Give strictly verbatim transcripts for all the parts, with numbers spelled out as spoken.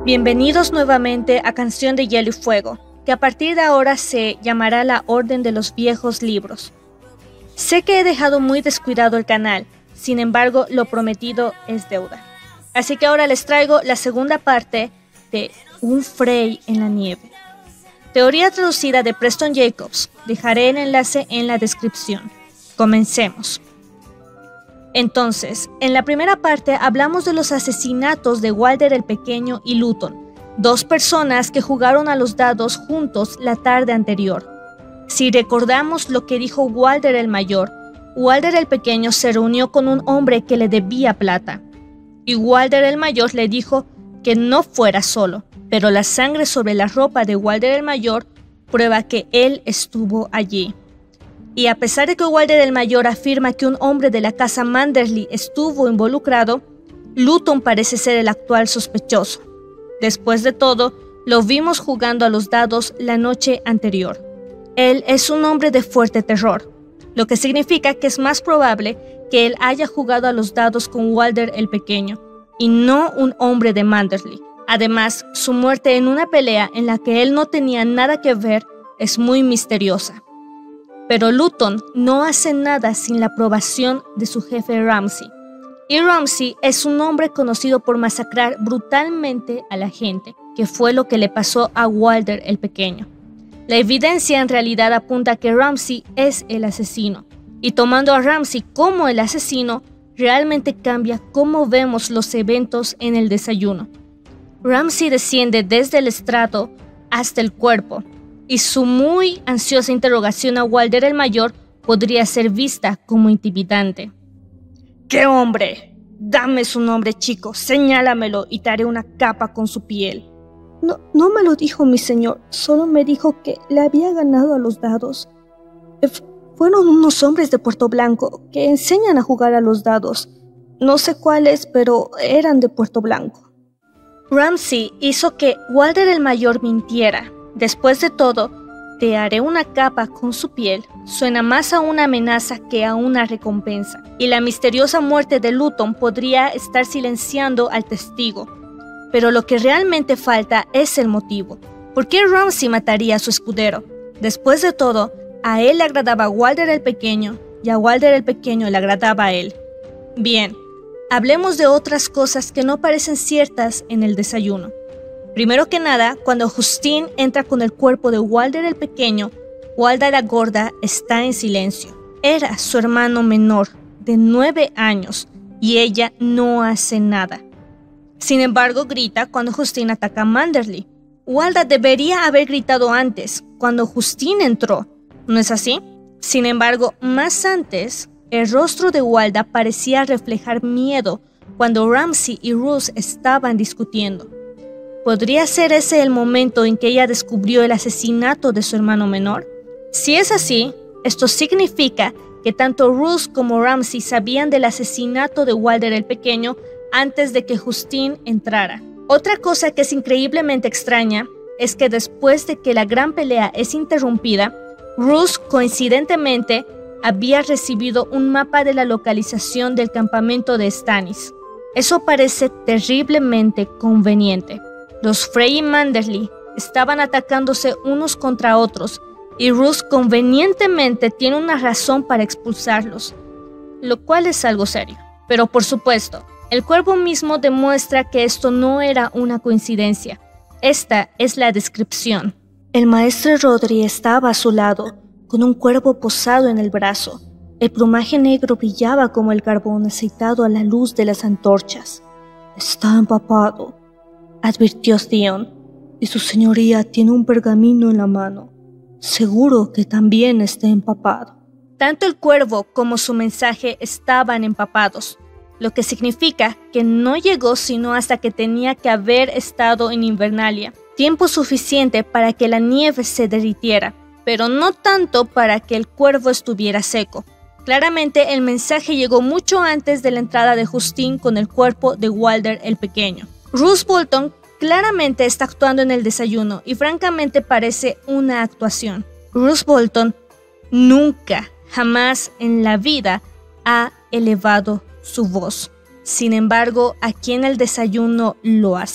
Bienvenidos nuevamente a Canción de Hielo y Fuego, que a partir de ahora se llamará la Orden de los Viejos Libros. Sé que he dejado muy descuidado el canal, sin embargo lo prometido es deuda. Así que ahora les traigo la segunda parte de Un Frey en la nieve. Teoría traducida de Preston Jacobs. Dejaré el enlace en la descripción. Comencemos. Entonces, en la primera parte hablamos de los asesinatos de Walder el Pequeño y Luton, dos personas que jugaron a los dados juntos la tarde anterior. Si recordamos lo que dijo Walder el Mayor, Walder el Pequeño se reunió con un hombre que le debía plata, y Walder el Mayor le dijo que no fuera solo, pero la sangre sobre la ropa de Walder el Mayor prueba que él estuvo allí. Y a pesar de que Walder el Mayor afirma que un hombre de la casa Manderley estuvo involucrado, Luton parece ser el actual sospechoso. Después de todo, lo vimos jugando a los dados la noche anterior. Él es un hombre de fuerte terror, lo que significa que es más probable que él haya jugado a los dados con Walder el Pequeño, y no un hombre de Manderley. Además, su muerte en una pelea en la que él no tenía nada que ver es muy misteriosa. Pero Luton no hace nada sin la aprobación de su jefe Ramsay. Y Ramsay es un hombre conocido por masacrar brutalmente a la gente, que fue lo que le pasó a Walder el Pequeño. La evidencia en realidad apunta a que Ramsay es el asesino, y tomando a Ramsay como el asesino, realmente cambia cómo vemos los eventos en el desayuno. Ramsay desciende desde el estrato hasta el cuerpo, y su muy ansiosa interrogación a Walder el Mayor podría ser vista como intimidante. ¿Qué hombre? Dame su nombre, chico, señálamelo y te haré una capa con su piel. No, no me lo dijo mi señor, solo me dijo que le había ganado a los dados. F- fueron unos hombres de Puerto Blanco que enseñan a jugar a los dados. No sé cuáles, pero eran de Puerto Blanco. Ramsay hizo que Walder el Mayor mintiera. Después de todo, te haré una capa con su piel suena más a una amenaza que a una recompensa, y la misteriosa muerte de Luton podría estar silenciando al testigo. Pero lo que realmente falta es el motivo. ¿Por qué Ramsay mataría a su escudero? Después de todo, a él le agradaba Walder el Pequeño, y a Walder el Pequeño le agradaba a él. Bien, hablemos de otras cosas que no parecen ciertas en el desayuno. Primero que nada, cuando Justine entra con el cuerpo de Walder el Pequeño, Walda la Gorda está en silencio. Era su hermano menor, de nueve años, y ella no hace nada. Sin embargo, grita cuando Justine ataca a Manderley. Walda debería haber gritado antes, cuando Justine entró, ¿no es así? Sin embargo, más antes, el rostro de Walda parecía reflejar miedo cuando Ramsay y Roose estaban discutiendo. ¿Podría ser ese el momento en que ella descubrió el asesinato de su hermano menor? Si es así, esto significa que tanto Roose como Ramsay sabían del asesinato de Walder el Pequeño antes de que Justine entrara. Otra cosa que es increíblemente extraña es que después de que la gran pelea es interrumpida, Roose coincidentemente había recibido un mapa de la localización del campamento de Stannis. Eso parece terriblemente conveniente. Los Frey y Manderley estaban atacándose unos contra otros y Roose convenientemente tiene una razón para expulsarlos, lo cual es algo serio. Pero por supuesto, el cuervo mismo demuestra que esto no era una coincidencia. Esta es la descripción. El maestre Rodri estaba a su lado, con un cuervo posado en el brazo. El plumaje negro brillaba como el carbón aceitado a la luz de las antorchas. «Está empapado», advirtió Theon, «y su señoría tiene un pergamino en la mano. Seguro que también está empapado». Tanto el cuervo como su mensaje estaban empapados, lo que significa que no llegó sino hasta que tenía que haber estado en Invernalia, tiempo suficiente para que la nieve se derritiera, pero no tanto para que el cuervo estuviera seco. Claramente el mensaje llegó mucho antes de la entrada de Justine con el cuerpo de Walder el Pequeño. Roose Bolton claramente está actuando en el desayuno y francamente parece una actuación. Roose Bolton nunca, jamás en la vida ha elevado su voz. Sin embargo, aquí en el desayuno lo hace.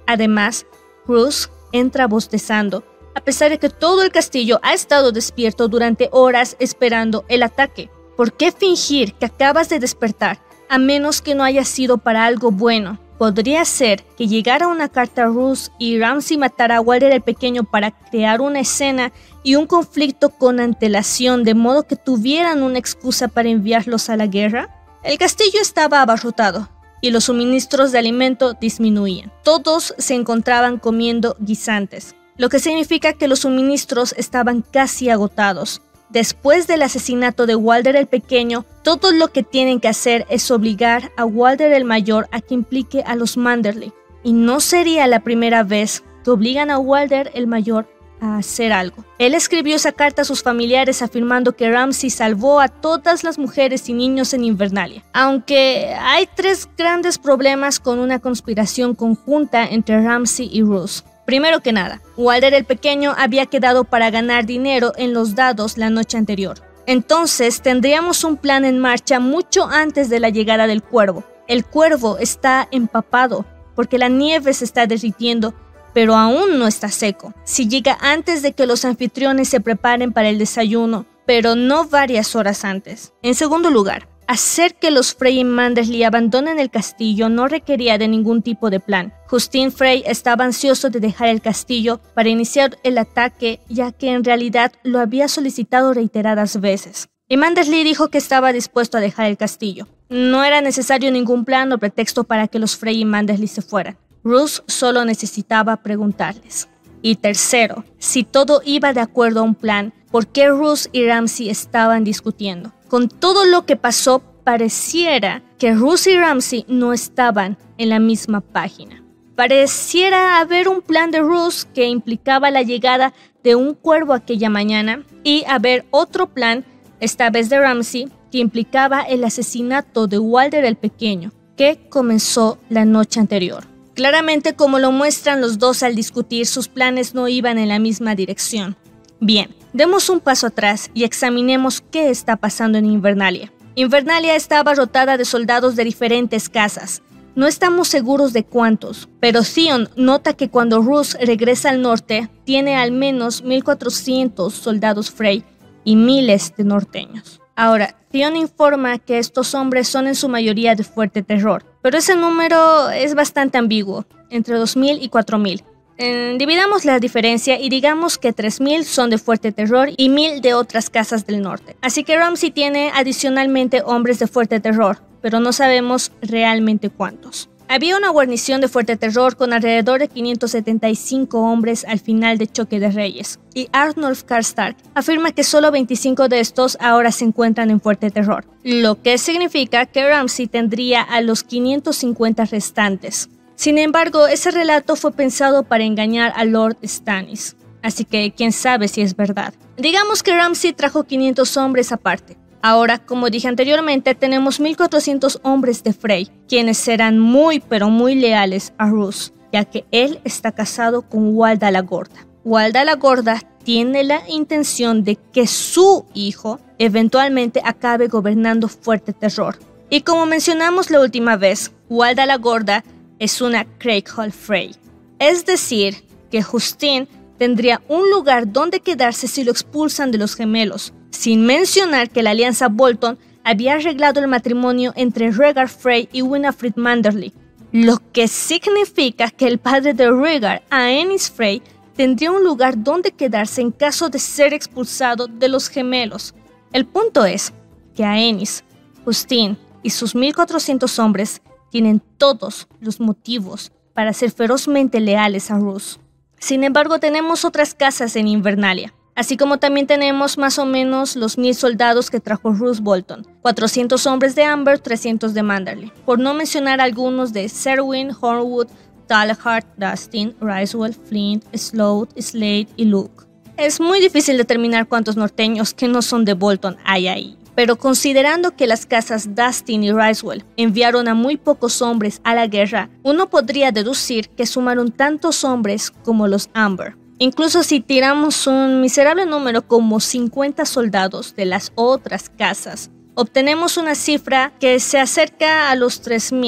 Además, Roose entra bostezando, a pesar de que todo el castillo ha estado despierto durante horas esperando el ataque. ¿Por qué fingir que acabas de despertar, a menos que no haya sido para algo bueno? Podría ser que llegara una carta a Roose y Ramsay matara a Walder el Pequeño para crear una escena y un conflicto con antelación, de modo que tuvieran una excusa para enviarlos a la guerra. El castillo estaba abarrotado y los suministros de alimento disminuían. Todos se encontraban comiendo guisantes, lo que significa que los suministros estaban casi agotados. Después del asesinato de Walder el Pequeño, todo lo que tienen que hacer es obligar a Walder el Mayor a que implique a los Manderley. Y no sería la primera vez que obligan a Walder el Mayor a hacer algo. Él escribió esa carta a sus familiares afirmando que Ramsay salvó a todas las mujeres y niños en Invernalia. Aunque hay tres grandes problemas con una conspiración conjunta entre Ramsay y Roose. Primero que nada, Walder el Pequeño había quedado para ganar dinero en los dados la noche anterior. Entonces tendríamos un plan en marcha mucho antes de la llegada del cuervo. El cuervo está empapado porque la nieve se está derritiendo, pero aún no está seco. Si llega antes de que los anfitriones se preparen para el desayuno, pero no varias horas antes. En segundo lugar, hacer que los Frey y Manderley abandonen el castillo no requería de ningún tipo de plan. Justine Frey estaba ansioso de dejar el castillo para iniciar el ataque, ya que en realidad lo había solicitado reiteradas veces. Y Manderley dijo que estaba dispuesto a dejar el castillo. No era necesario ningún plan o pretexto para que los Frey y Manderley se fueran. Roose solo necesitaba preguntarles. Y tercero, si todo iba de acuerdo a un plan, ¿por qué Roose y Ramsay estaban discutiendo? Con todo lo que pasó, pareciera que Roose y Ramsay no estaban en la misma página. Pareciera haber un plan de Roose que implicaba la llegada de un cuervo aquella mañana y haber otro plan, esta vez de Ramsay, que implicaba el asesinato de Walder el Pequeño, que comenzó la noche anterior. Claramente, como lo muestran los dos al discutir, sus planes no iban en la misma dirección. Bien, demos un paso atrás y examinemos qué está pasando en Invernalia. Invernalia está abarrotada de soldados de diferentes casas. No estamos seguros de cuántos, pero Theon nota que cuando Roose regresa al norte, tiene al menos mil cuatrocientos soldados Frey y miles de norteños. Ahora, Theon informa que estos hombres son en su mayoría de fuerte terror, pero ese número es bastante ambiguo, entre dos mil y cuatro mil. Eh, dividamos la diferencia y digamos que tres mil son de fuerte terror y mil de otras casas del norte. Así que Ramsay tiene adicionalmente hombres de fuerte terror, pero no sabemos realmente cuántos. Había una guarnición de fuerte terror con alrededor de quinientos setenta y cinco hombres al final de Choque de Reyes, y Arnulf Karstark afirma que solo veinticinco de estos ahora se encuentran en fuerte terror, lo que significa que Ramsay tendría a los quinientos cincuenta restantes. Sin embargo, ese relato fue pensado para engañar a Lord Stannis, así que quién sabe si es verdad. Digamos que Ramsay trajo quinientos hombres aparte. Ahora, como dije anteriormente, tenemos mil cuatrocientos hombres de Frey, quienes serán muy pero muy leales a Roose, ya que él está casado con Walda la Gorda. Walda la Gorda tiene la intención de que su hijo eventualmente acabe gobernando Fuerte Terror. Y como mencionamos la última vez, Walda la Gorda es una Craighall Frey. Es decir, que Justine tendría un lugar donde quedarse si lo expulsan de los gemelos, sin mencionar que la alianza Bolton había arreglado el matrimonio entre Rhaegar Frey y Winifred Manderley, lo que significa que el padre de Rhaegar, Aenys Frey, tendría un lugar donde quedarse en caso de ser expulsado de los gemelos. El punto es que Aenys, Justine y sus mil cuatrocientos hombres tienen todos los motivos para ser ferozmente leales a Roose. Sin embargo, tenemos otras casas en Invernalia, así como también tenemos más o menos los mil soldados que trajo Roose Bolton, cuatrocientos hombres de Amber, trescientos de Manderley, por no mencionar algunos de Serwyn, Hornwood, Talhart, Dustin, Ryswell, Flint, Sloat, Slade y Luke. Es muy difícil determinar cuántos norteños que no son de Bolton hay ahí, pero considerando que las casas Dustin y Ryswell enviaron a muy pocos hombres a la guerra, uno podría deducir que sumaron tantos hombres como los Amber. Incluso si tiramos un miserable número como cincuenta soldados de las otras casas, obtenemos una cifra que se acerca a los tres mil.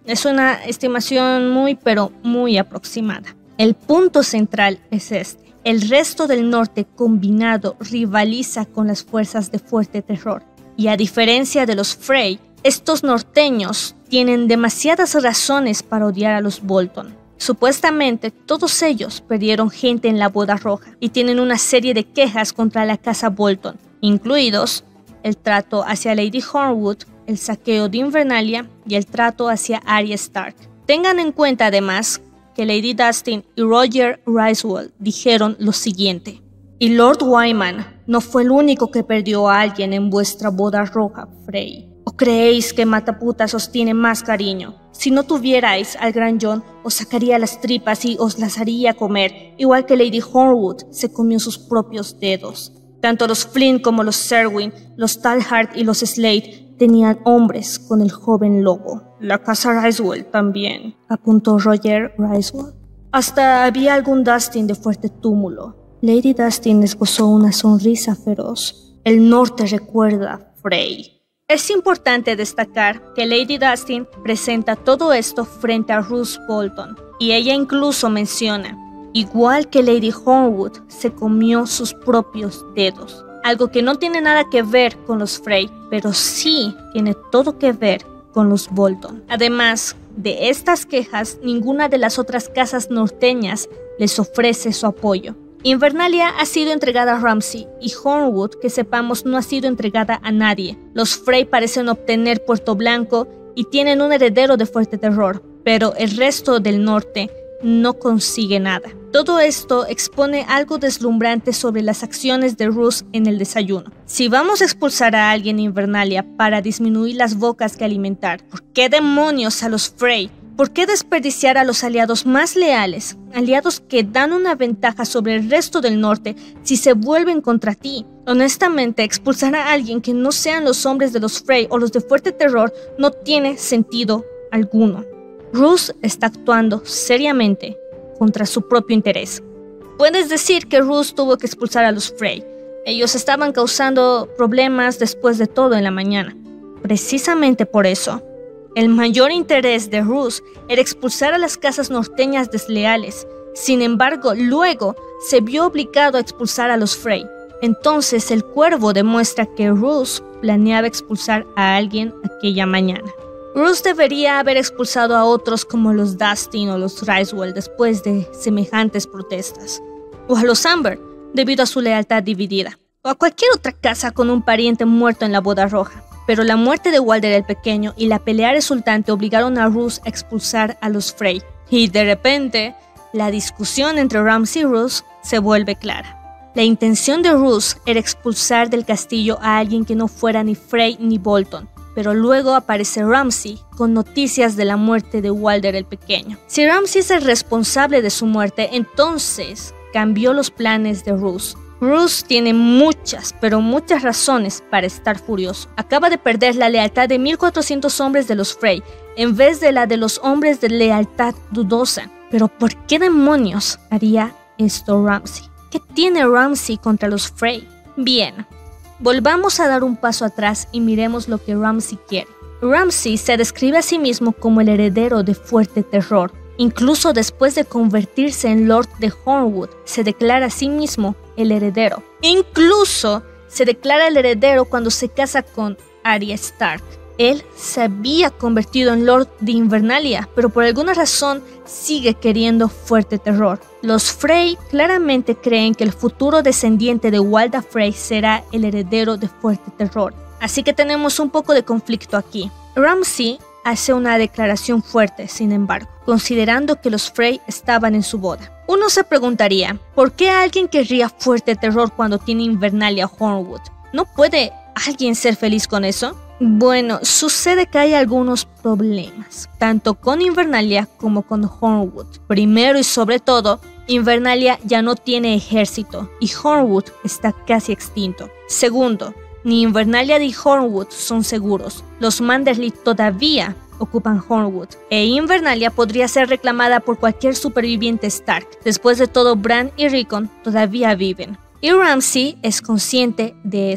Es una estimación muy pero muy aproximada. El punto central es este. El resto del norte combinado rivaliza con las fuerzas de Fuerte Terror. Y a diferencia de los Frey, estos norteños tienen demasiadas razones para odiar a los Bolton. Supuestamente todos ellos perdieron gente en la Boda Roja y tienen una serie de quejas contra la casa Bolton, incluidos el trato hacia Lady Hornwood, el saqueo de Invernalia y el trato hacia Arya Stark. Tengan en cuenta además que Lady Dustin y Roger Ricewell dijeron lo siguiente: y Lord Wyman no fue el único que perdió a alguien en vuestra Boda Roja, Frey. ¿O creéis que Mataputas os tiene más cariño? Si no tuvierais al gran Jon, os sacaría las tripas y os las haría comer, igual que Lady Hornwood se comió sus propios dedos. Tanto los Flynn como los Selwyn, los Talhart y los Slade tenían hombres con el joven lobo. La casa Ricewell también, apuntó Roger Ricewell. Hasta había algún Dustin de fuerte túmulo. Lady Dustin esbozó una sonrisa feroz. El norte recuerda a Frey. Es importante destacar que Lady Dustin presenta todo esto frente a Roose Bolton, y ella incluso menciona: igual que Lady Hornwood se comió sus propios dedos. Algo que no tiene nada que ver con los Frey, pero sí tiene todo que ver con los Bolton. Además de estas quejas, ninguna de las otras casas norteñas les ofrece su apoyo. Invernalia ha sido entregada a Ramsay y Hornwood, que sepamos, no ha sido entregada a nadie. Los Frey parecen obtener Puerto Blanco y tienen un heredero de Fuerte Terror, pero el resto del norte no consigue nada. Todo esto expone algo deslumbrante sobre las acciones de Roose en el desayuno. Si vamos a expulsar a alguien en Invernalia para disminuir las bocas que alimentar, ¿por qué demonios a los Frey? ¿Por qué desperdiciar a los aliados más leales, aliados que dan una ventaja sobre el resto del norte si se vuelven contra ti? Honestamente, expulsar a alguien que no sean los hombres de los Frey o los de Fuerte Terror no tiene sentido alguno. Roose está actuando seriamente contra su propio interés. Puedes decir que Roose tuvo que expulsar a los Frey. Ellos estaban causando problemas después de todo en la mañana. Precisamente por eso, el mayor interés de Roose era expulsar a las casas norteñas desleales. Sin embargo, luego se vio obligado a expulsar a los Frey. Entonces el cuervo demuestra que Roose planeaba expulsar a alguien aquella mañana. Roose debería haber expulsado a otros como los Dustin o los Ricewell después de semejantes protestas. O a los Amber, debido a su lealtad dividida. O a cualquier otra casa con un pariente muerto en la Boda Roja. Pero la muerte de Walder el Pequeño y la pelea resultante obligaron a Roose a expulsar a los Frey. Y de repente, la discusión entre Ramsay y Roose se vuelve clara. La intención de Roose era expulsar del castillo a alguien que no fuera ni Frey ni Bolton. Pero luego aparece Ramsay con noticias de la muerte de Walder el Pequeño. Si Ramsay es el responsable de su muerte, entonces cambió los planes de Roose. Roose tiene muchas, pero muchas razones para estar furioso. Acaba de perder la lealtad de mil cuatrocientos hombres de los Frey, en vez de la de los hombres de lealtad dudosa. Pero ¿por qué demonios haría esto Ramsay? ¿Qué tiene Ramsay contra los Frey? Bien, volvamos a dar un paso atrás y miremos lo que Ramsay quiere. Ramsay se describe a sí mismo como el heredero de Fuerte Terror. Incluso después de convertirse en Lord de Hornwood, se declara a sí mismo el heredero. Incluso se declara el heredero cuando se casa con Arya Stark. Él se había convertido en Lord de Invernalia, pero por alguna razón sigue queriendo Fuerte Terror. Los Frey claramente creen que el futuro descendiente de Walder Frey será el heredero de Fuerte Terror. Así que tenemos un poco de conflicto aquí. Ramsay hace una declaración fuerte, sin embargo, considerando que los Frey estaban en su boda. Uno se preguntaría, ¿por qué alguien querría Fuerte Terror cuando tiene Invernalia Hornwood? ¿No puede alguien ser feliz con eso? Bueno, sucede que hay algunos problemas, tanto con Invernalia como con Hornwood. Primero y sobre todo, Invernalia ya no tiene ejército y Hornwood está casi extinto. Segundo, ni Invernalia ni Hornwood son seguros. Los Manderly todavía ocupan Hornwood, e Invernalia podría ser reclamada por cualquier superviviente Stark. Después de todo, Bran y Rickon todavía viven. Y Ramsay es consciente de esto.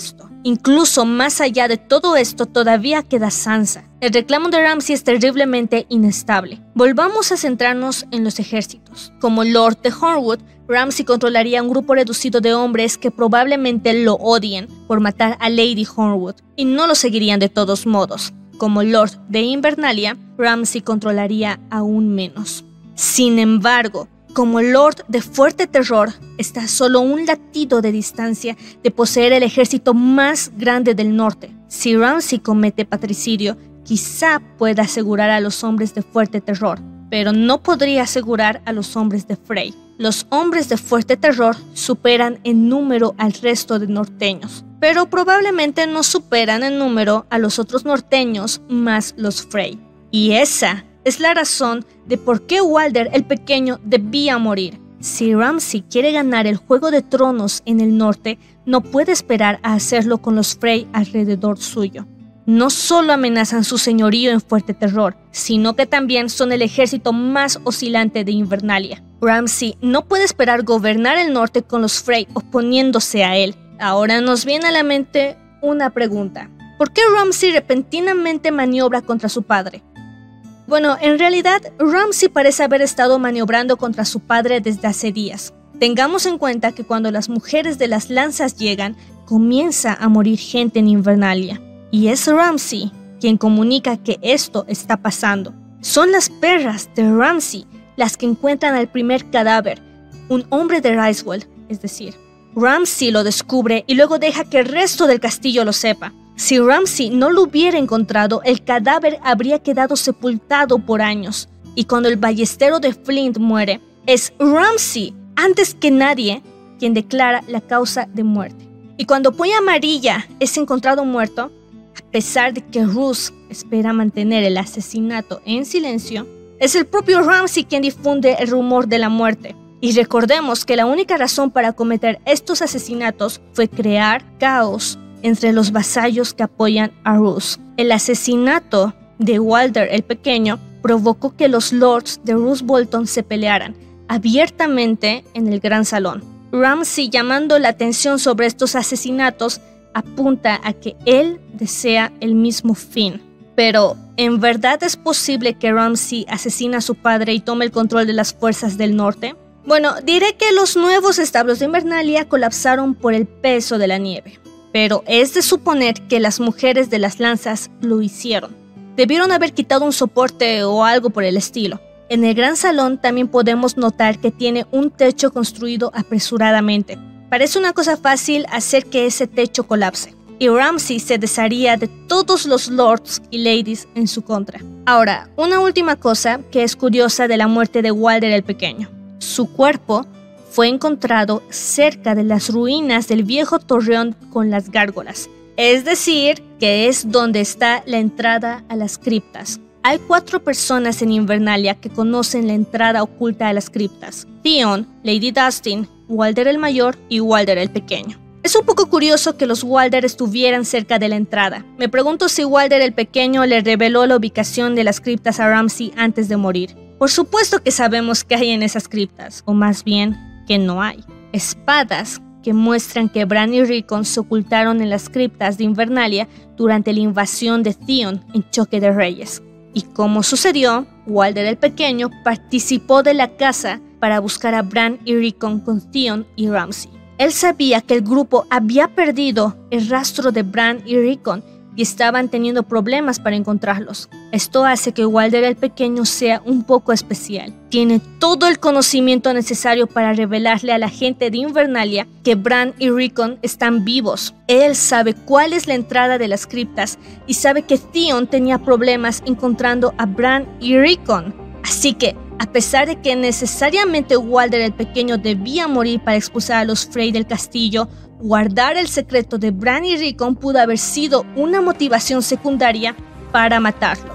Incluso más allá de todo esto todavía queda Sansa. El reclamo de Ramsay es terriblemente inestable. Volvamos a centrarnos en los ejércitos. Como Lord de Hornwood, Ramsay controlaría un grupo reducido de hombres que probablemente lo odien por matar a Lady Hornwood y no lo seguirían de todos modos. Como Lord de Invernalia, Ramsay controlaría aún menos. Sin embargo, como Lord de Fuerte Terror, está a solo un latido de distancia de poseer el ejército más grande del norte. Si Ramsay comete patricidio, quizá pueda asegurar a los hombres de Fuerte Terror, pero no podría asegurar a los hombres de Frey. Los hombres de Fuerte Terror superan en número al resto de norteños, pero probablemente no superan en número a los otros norteños más los Frey. Y esa es la razón de por qué Walder el Pequeño debía morir. Si Ramsay quiere ganar el Juego de Tronos en el norte, no puede esperar a hacerlo con los Frey alrededor suyo. No solo amenazan su señorío en Fuerte Terror, sino que también son el ejército más oscilante de Invernalia. Ramsay no puede esperar gobernar el norte con los Frey oponiéndose a él. Ahora nos viene a la mente una pregunta. ¿Por qué Ramsay repentinamente maniobra contra su padre? Bueno, en realidad, Ramsay parece haber estado maniobrando contra su padre desde hace días. Tengamos en cuenta que cuando las mujeres de las lanzas llegan, comienza a morir gente en Invernalia. Y es Ramsay quien comunica que esto está pasando. Son las perras de Ramsay las que encuentran al primer cadáver, un hombre de Ricewell, es decir, Ramsay lo descubre y luego deja que el resto del castillo lo sepa. Si Ramsay no lo hubiera encontrado, el cadáver habría quedado sepultado por años. Y cuando el ballestero de Flint muere, es Ramsay, antes que nadie, quien declara la causa de muerte. Y cuando Polla Amarilla es encontrado muerto, a pesar de que Roose espera mantener el asesinato en silencio, es el propio Ramsay quien difunde el rumor de la muerte. Y recordemos que la única razón para cometer estos asesinatos fue crear caos entre los vasallos que apoyan a Roose. El asesinato de Walder el Pequeño provocó que los lords de Roose Bolton se pelearan abiertamente en el gran salón. Ramsay, llamando la atención sobre estos asesinatos, apunta a que él desea el mismo fin. Pero, ¿en verdad es posible que Ramsay asesine a su padre y tome el control de las fuerzas del norte? Bueno, diré que los nuevos establos de Invernalia colapsaron por el peso de la nieve. Pero es de suponer que las mujeres de las lanzas lo hicieron. Debieron haber quitado un soporte o algo por el estilo. En el gran salón también podemos notar que tiene un techo construido apresuradamente. Parece una cosa fácil hacer que ese techo colapse. Y Ramsay se desharía de todos los lords y ladies en su contra. Ahora, una última cosa que es curiosa de la muerte de Walder el Pequeño. Su cuerpo fue encontrado cerca de las ruinas del viejo torreón con las gárgolas, es decir, que es donde está la entrada a las criptas. Hay cuatro personas en Invernalia que conocen la entrada oculta a las criptas: Theon, Lady Dustin, Walder el Mayor y Walder el Pequeño. Es un poco curioso que los Walder estuvieran cerca de la entrada. Me pregunto si Walder el Pequeño le reveló la ubicación de las criptas a Ramsay antes de morir. Por supuesto que sabemos qué hay en esas criptas, o más bien, que no hay. Espadas que muestran que Bran y Rickon se ocultaron en las criptas de Invernalia durante la invasión de Theon en Choque de Reyes. Y como sucedió, Walder el Pequeño participó de la caza para buscar a Bran y Rickon con Theon y Ramsay. Él sabía que el grupo había perdido el rastro de Bran y Rickon y estaban teniendo problemas para encontrarlos. Esto hace que Walder el Pequeño sea un poco especial. Tiene todo el conocimiento necesario para revelarle a la gente de Invernalia que Bran y Rickon están vivos. Él sabe cuál es la entrada de las criptas y sabe que Theon tenía problemas encontrando a Bran y Rickon. Así que, a pesar de que necesariamente Walder el Pequeño debía morir para expulsar a los Frey del castillo, guardar el secreto de Bran y Rickon pudo haber sido una motivación secundaria para matarlo.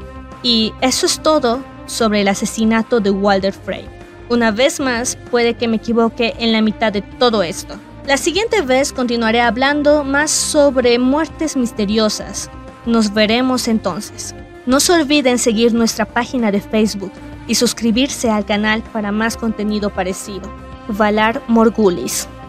Y eso es todo sobre el asesinato de Walder Frey. Una vez más, puede que me equivoque en la mitad de todo esto. La siguiente vez continuaré hablando más sobre muertes misteriosas. Nos veremos entonces. No se olviden seguir nuestra página de Facebook y suscribirse al canal para más contenido parecido. Valar Morghulis.